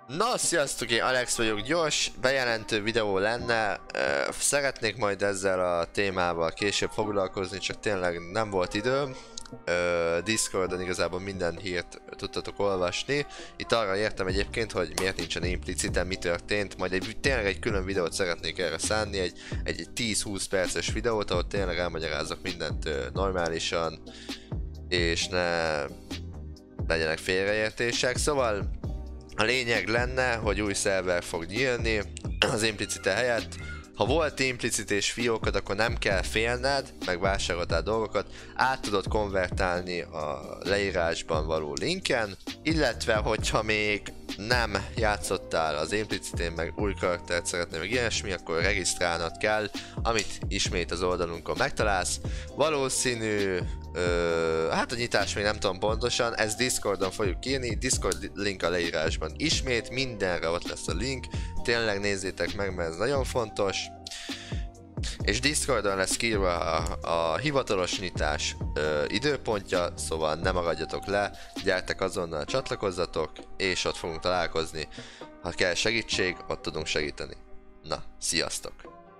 Na, sziasztok, én Alex vagyok, gyors bejelentő videó lenne, szeretnék majd ezzel a témával később foglalkozni, csak tényleg nem volt időm. Discordon igazából minden hírt tudtatok olvasni. Itt arra értem egyébként, hogy miért nincsen impliciten, mi történt, majd tényleg egy külön videót szeretnék erre szánni, egy 10-20 perces videót, ahol tényleg elmagyarázok mindent normálisan, és ne legyenek félreértések. Szóval a lényeg lenne, hogy új szerver fog nyílni az implicite helyett. Ha volt implicit és fiókod, akkor nem kell félned, meg vásároltál dolgokat, át tudod konvertálni a leírásban való linken, illetve hogyha még nem játszottál az implicitén, meg új karaktert szeretnél, meg ilyesmi, akkor regisztrálnod kell, amit ismét az oldalunkon megtalálsz. Valószínű, hát a nyitás még nem tudom pontosan, ezt Discordon fogjuk írni, Discord link a leírásban. Ismét mindenre ott lesz a link, tényleg nézzétek meg, mert ez nagyon fontos. És Discordon lesz kiírva a hivatalos nyitás időpontja, szóval ne maradjatok le, gyertek azonnal csatlakozzatok, és ott fogunk találkozni. Ha kell segítség, ott tudunk segíteni. Na, sziasztok!